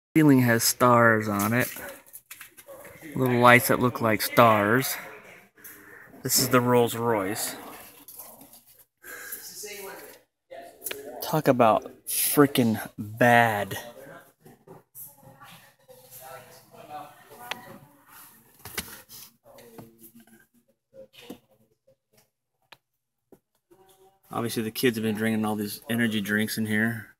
Ceiling has stars on it. Little lights that look like stars. This is the Rolls Royce. Talk about freaking bad. Obviously the kids have been drinking all these energy drinks in here.